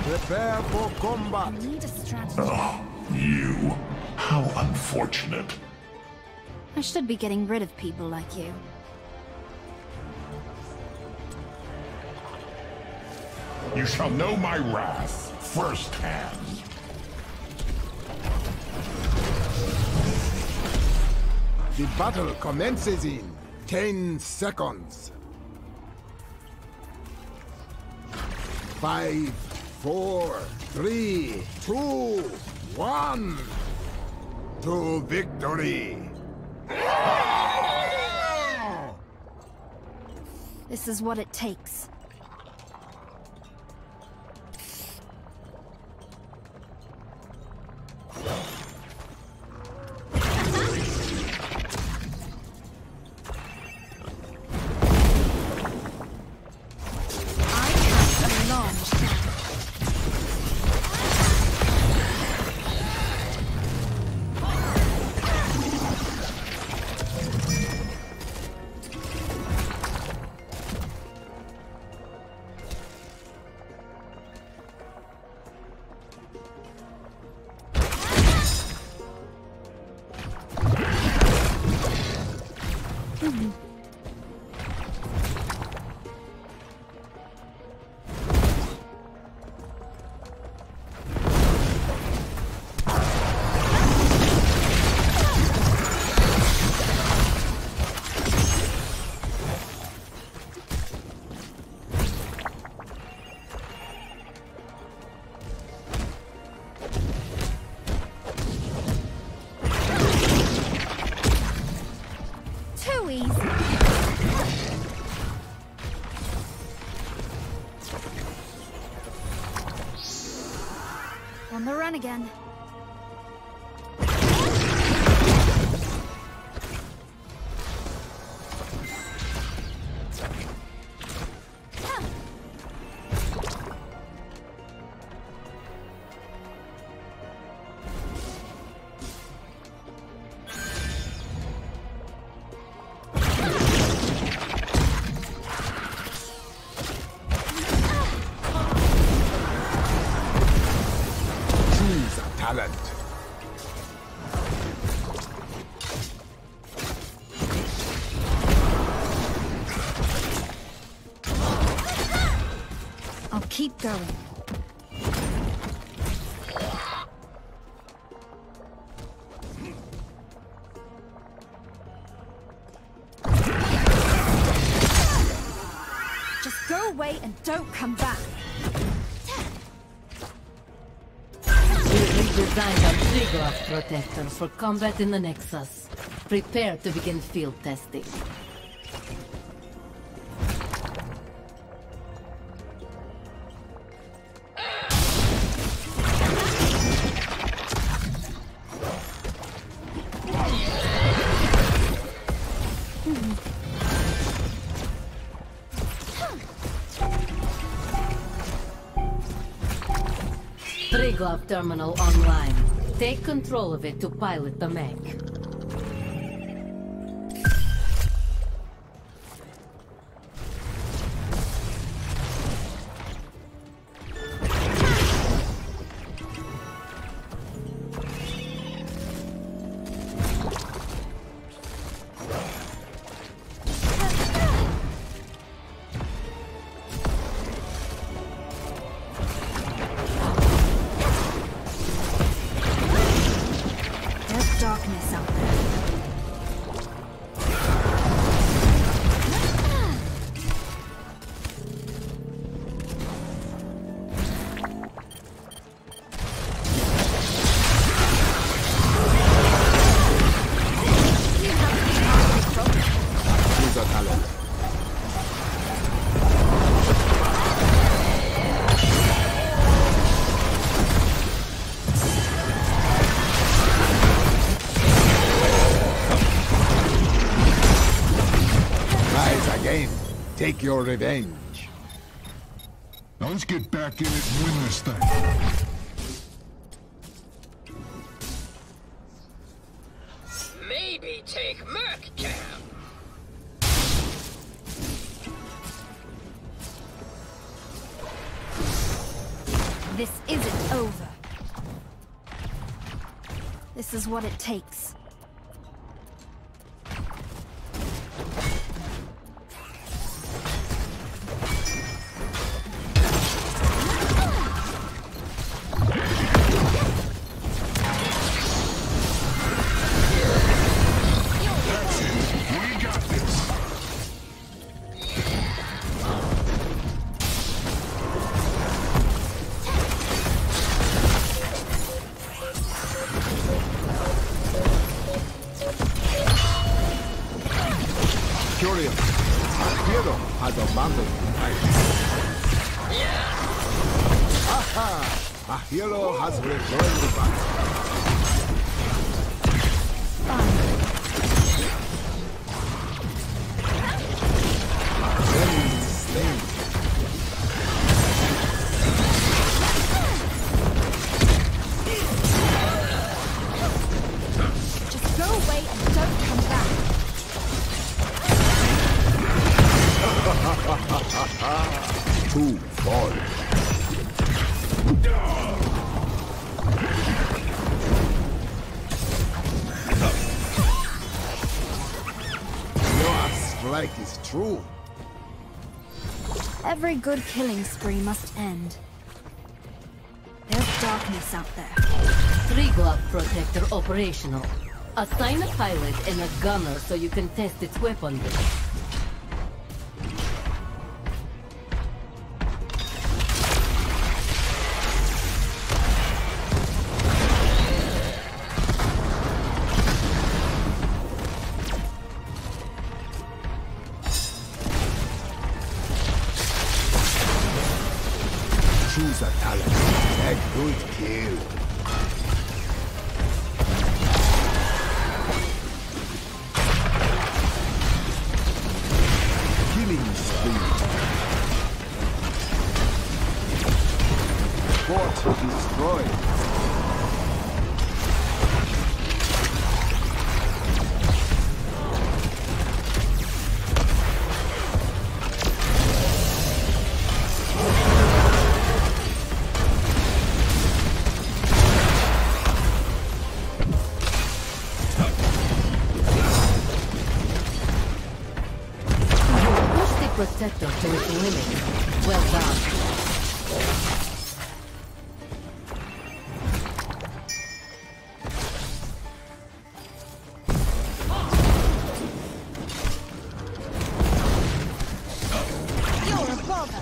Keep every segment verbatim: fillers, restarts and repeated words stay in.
Prepare for combat. I need a strategy. Oh, you. How unfortunate. I should be getting rid of people like you. You shall know my wrath firsthand. The battle commences in ten seconds. Five, four, three, two, one. To victory. This is what it takes. On the run again. Talent. I'll keep going. Just go away and don't come back. Designed a trigger protector for combat in the Nexus. Prepare to begin field testing. Three-glove terminal online. Take control of it to pilot the mech. Darkness out there. Use a talent. Again, take your revenge. Now let's get back in it and win this thing. Maybe take Merc Camp. This isn't over. This is what it takes. Curious. A hero has abandoned the fight. Aha! A hero has returned back. Very slain. Just go away and don't come back. Two fall. Your strike is true. Every good killing spree must end. There's darkness out there. Three glove protector operational. Assign a pilot and a gunner so you can test its weaponry. Choose a talent. A good kill. Killing spree. Fort destroyed. Protector to its limit. Well done. You're a bother.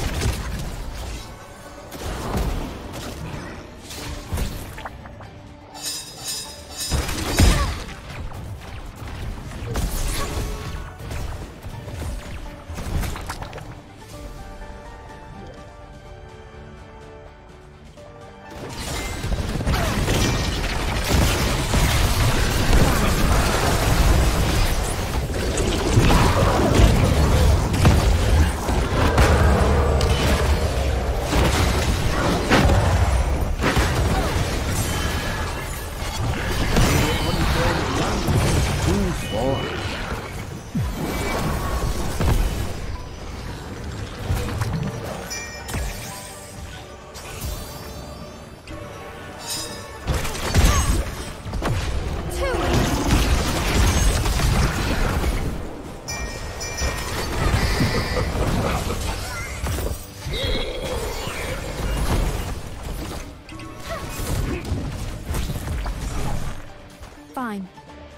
Fine.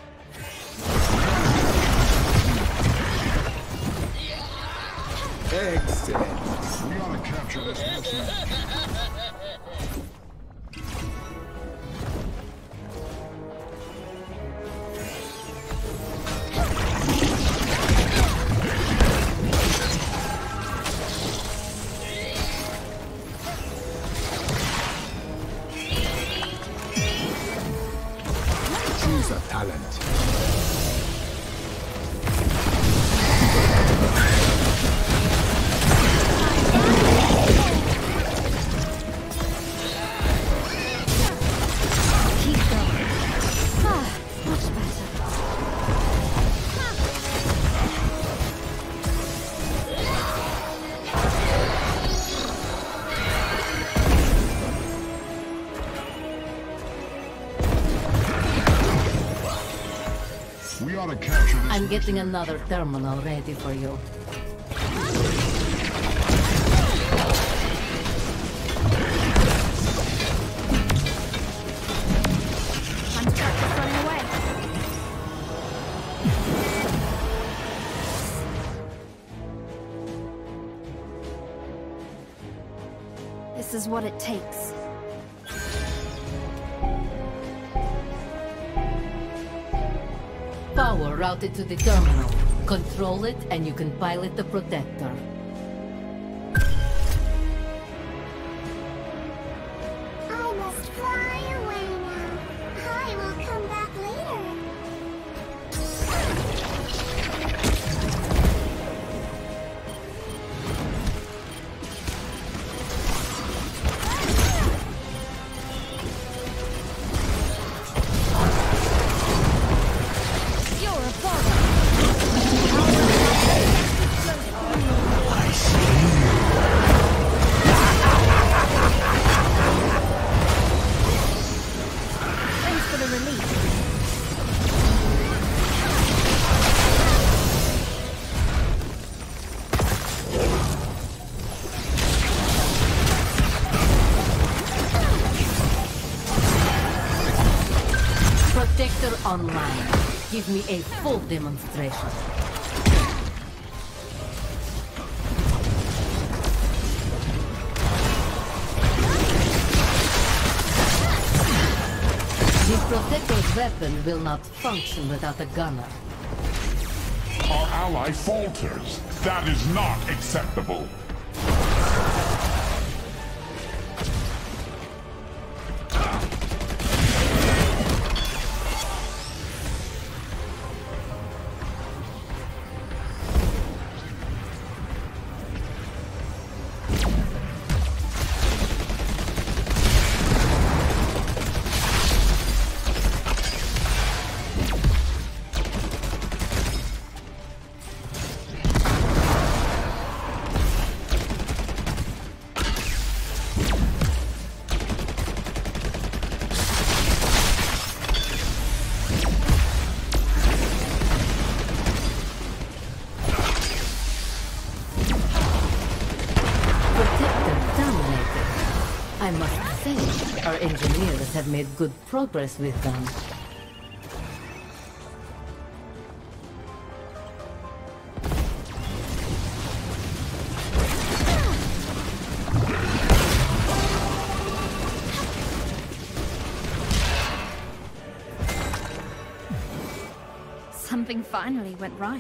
Excellent. We gotta capture this mission. Choose a talent. Keep going. Ah, much better. We ought to capture this. I'm getting another terminal ready for you. I'm stuck just running away. This is what it takes. Power routed to the terminal. Control it and you can pilot the protector. I must fly away now. I will come back later. You're a bother. Thanks for the relief. Protector online. Give me a full demonstration. The protector's weapon will not function without a gunner. Our ally falters. That is not acceptable. I must say, our engineers have made good progress with them. Something finally went right.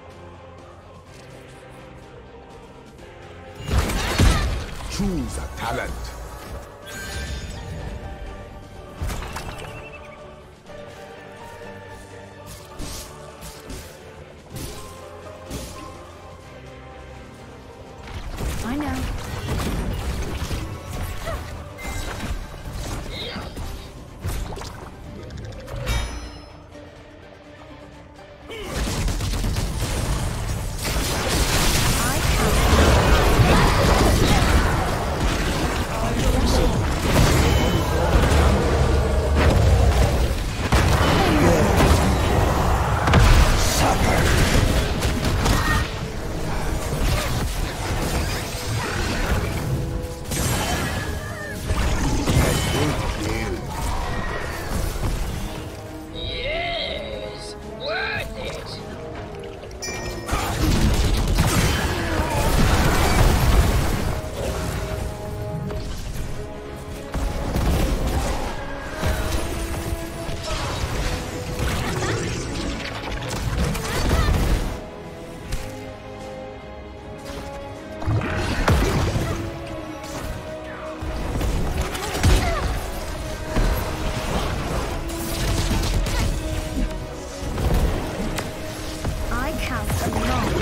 Choose a talent. I know. Yes, worth it. I cast a long.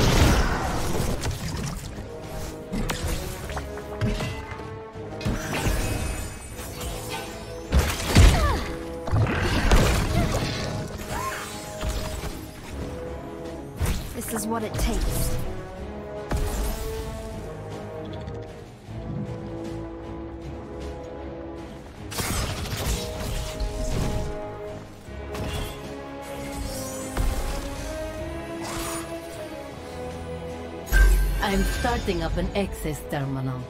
This is what it takes. I'm starting up an access terminal.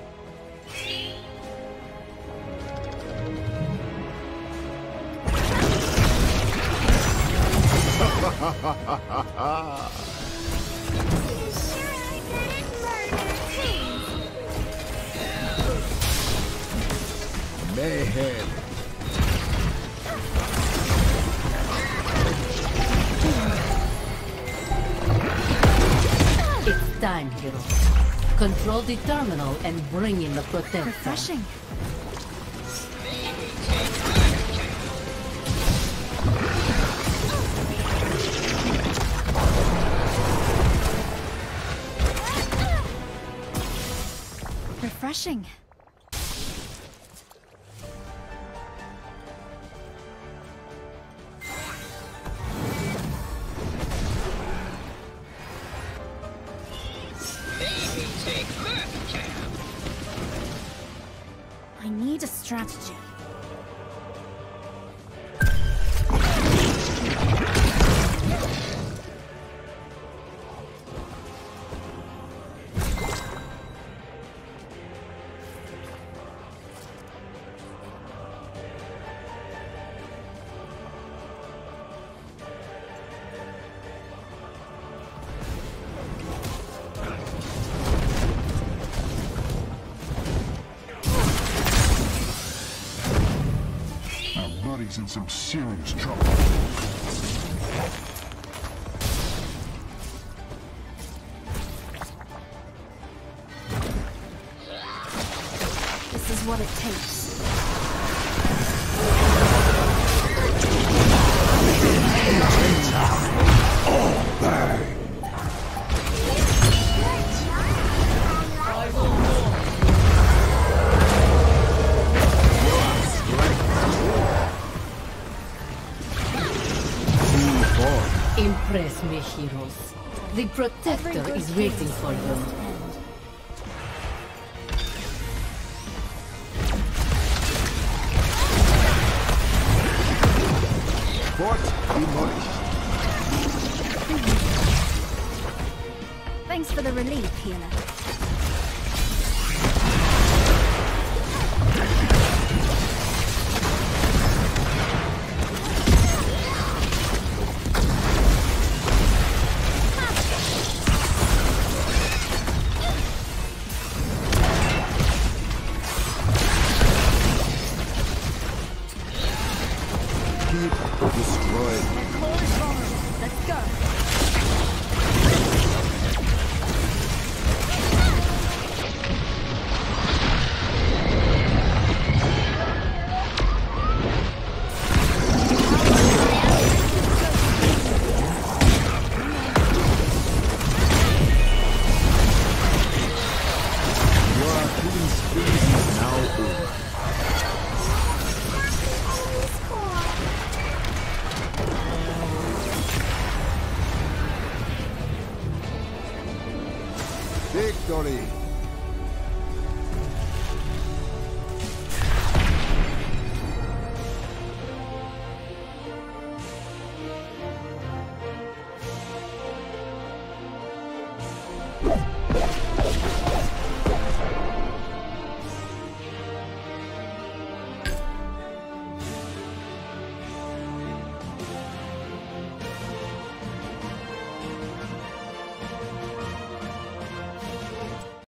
Mayhem. It's time, hero. Control the terminal and bring in the protector. Refreshing. Refreshing. Maybe take that cab. I need a strategy. Buddy's in some serious trouble. This is what it takes. Impress me, heroes. The protector is waiting for you. Fort demolished. Thanks for the relief, healer. Destroyed. Let's go. Your killing spree is now over. Victory!